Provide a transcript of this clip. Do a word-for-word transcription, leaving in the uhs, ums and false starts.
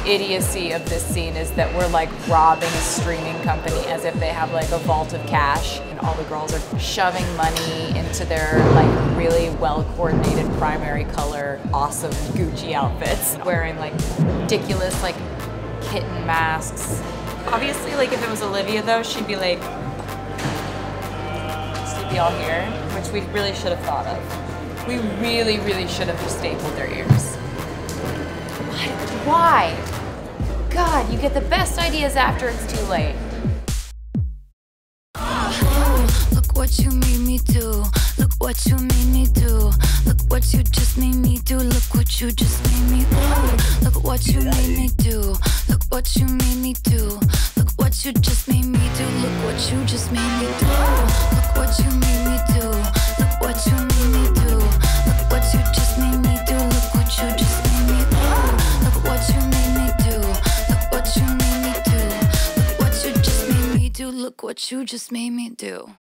idiocy of this scene is that we're like robbing a streaming company as if they have like a vault of cash, and all the girls are shoving money into their like really well coordinated primary color awesome Gucci outfits, wearing like ridiculous like kitten masks. Obviously, like if it was Olivia though, she'd be like, she'd be all here, which we really should have thought of. We really, really should have just stapled their ears. Why? God, you get the best ideas after it's too late. Oh, look what you made me do. Look what you made me do. Look what you just made me do. Look what you just made me do. Look what you made me do. Look what you made me do. Look what you just made me do. Look what you just made me do. Look what you made me do. Look what you made me do. Look what you just made me do. Look what you just made me do. Look what you made me do. Look what you made me do. Look what you just made me do. Look what you just made me do.